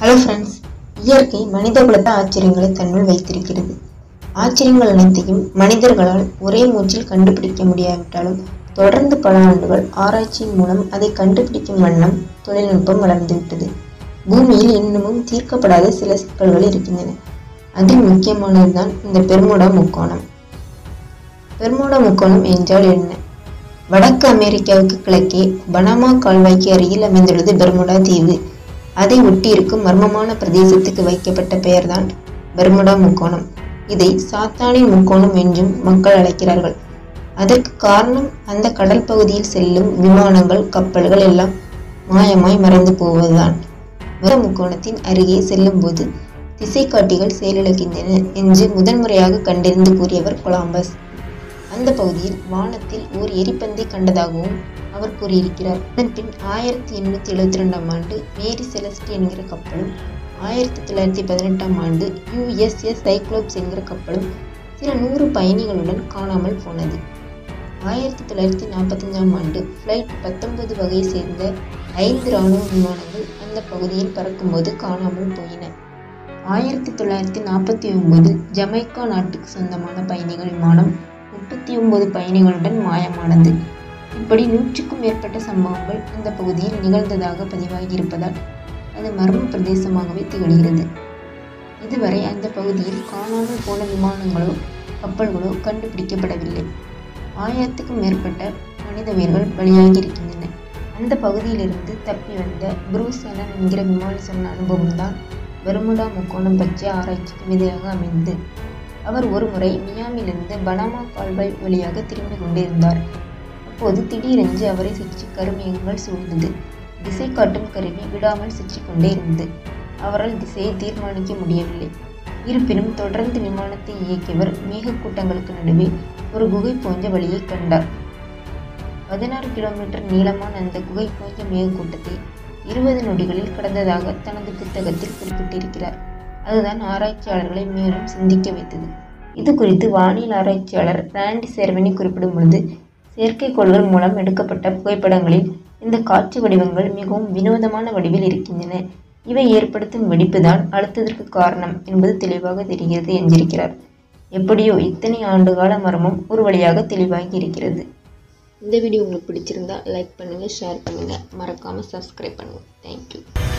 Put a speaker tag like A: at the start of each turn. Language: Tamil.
A: ஹலோ ஃப்ரெண்ட்ஸ், இயற்கை மனித குலத்த ஆச்சரியங்களை தன்னுள் வைத்திருக்கிறது. ஆச்சரியங்கள் அனைத்தையும் மனிதர்களால் ஒரே மூச்சில் கண்டுபிடிக்க முடியாவிட்டாலும் தொடர்ந்து பல ஆண்டுகள் ஆராய்ச்சியின் மூலம் அதை கண்டுபிடிக்கும் வண்ணம் தொழில்நுட்பம் வளர்ந்துவிட்டது. பூமியில் இன்னமும் தீர்க்கப்படாத சில சிக்கல்கள் இருக்கின்றன. அதில் முக்கியமானதுதான் இந்த பெர்முடா முக்கோணம். பெர்முடா முக்கோணம் என்றால் என்ன? வடக்கு அமெரிக்காவுக்கு கிழக்கே பனாமா கால்வாய்க்கு அருகில் அமைந்துள்ளது பெர்முடா தீவு. அதை ஒட்டி இருக்கும் மர்மமான பிரதேசத்துக்கு வைக்கப்பட்ட பெயர்தான் பெர்முடா முக்கோணம். இதை சாத்தானின் முக்கோணம் என்றும் மக்கள் அழைக்கிறார்கள். அதற்கு காரணம் அந்த கடல் பகுதியில் செல்லும் விமானங்கள், கப்பல்கள் எல்லாம் மாயமாய் மறைந்து போவதுதான். முக்கோணத்தின் அருகே செல்லும் போது திசை காட்டிகள் செயலிழக்கின்றன என்று முதன்முறையாக கண்டறிந்து கூறியவர் கொலம்பஸ். அந்த பகுதியில் வானத்தில் ஓர் எரிபந்தை கண்டதாகவும் அவர் கூறியிருக்கிறார். அதன் பின் 1872 ஆண்டு மேரி செலஸ்டி என்கிற கப்பலும் 1918 ஆண்டு USS சைக்ளோப்ஸ் என்கிற கப்பலும் சில 100 பயணிகளுடன் காணாமல் போனது. 1945 ஆண்டு ஃப்ளைட் 19 வகையை சேர்ந்த 5 இராணுவ விமானங்கள் அந்த பகுதியில் பறக்கும்போது காணாமல் போயின. 1949 ஜமைக்கா நாட்டுக்கு சொந்தமான பயணிகள் விமானம் 39 பயணிகளுடன் மாயமானது. இப்படி 100க்கும் மேற்பட்ட சம்பவங்கள் அந்த பகுதியில் நிகழ்ந்ததாக பதிவாகி இருப்பதால் அது மர்ம பிரதேசமாகவே திகழ்கிறது. இதுவரை அந்த பகுதியில் காணாமல் போன விமானங்களோ கப்பல்களோ கண்டுபிடிக்கப்படவில்லை. 1000க்கும் மேற்பட்ட மனித உயிர்கள் பலியாகி இருக்கின்றன. அந்த பகுதியிலிருந்து தப்பி வந்த ப்ரூஸ் அலன் என்கிற விமானி சொன்ன அனுபவம்தான் பெர்முடா முக்கோணம் பற்றிய ஆராய்ச்சிக்கு விதையாக அமைந்தது. அவர் ஒரு முறை மியாமிலிருந்து பனாமா கால்வாய் வழியாக திரும்பி கொண்டிருந்தார். அப்போது திடீரென்று அவரை சுற்றி கருமேகங்கள் சூழ்ந்தது. திசை காட்டும் கருவி விடாமல் சுற்றி கொண்டே இருந்தது. அவரால் திசையை தீர்மானிக்க முடியவில்லை. இருப்பினும் தொடர்ந்து விமானத்தை இயக்கியவர் மேகக்கூட்டங்களுக்கு நடுவே ஒரு குகை போன்ற வழியை கண்டார். 16 கிலோமீட்டர் நீளமான அந்த குகை போன்ற மேகக்கூட்டத்தை 20 நொடிகளில் கடந்ததாக தனது புத்தகத்தில் குறிப்பிட்டிருக்கிறார். அதுதான் ஆராய்ச்சியாளர்களை மேலும் சிந்திக்க வைத்தது. இது குறித்து வானியல் ஆராய்ச்சியாளர் ராண்டி சேர்வனி குறிப்பிடும் பொழுது, செயற்கைக்கோள்கள் மூலம் எடுக்கப்பட்ட புகைப்படங்களில் இந்த காட்சி வடிவங்கள் மிகவும் வினோதமான வடிவில் இருக்கின்றன. இவை ஏற்படுத்தும் வெடிப்புதான் அழுத்தத்திற்கு காரணம் என்பது தெளிவாக தெரிகிறது என்றிருக்கிறார். எப்படியோ இத்தனை ஆண்டுகால மர்மம் ஒரு வழியாக தெளிவாகி இருக்கிறது. இந்த வீடியோ உங்களுக்கு பிடிச்சிருந்தா லைக் பண்ணுங்கள், ஷேர் பண்ணுங்கள், மறக்காமல் சப்ஸ்கிரைப் பண்ணுங்கள். தேங்க்யூ.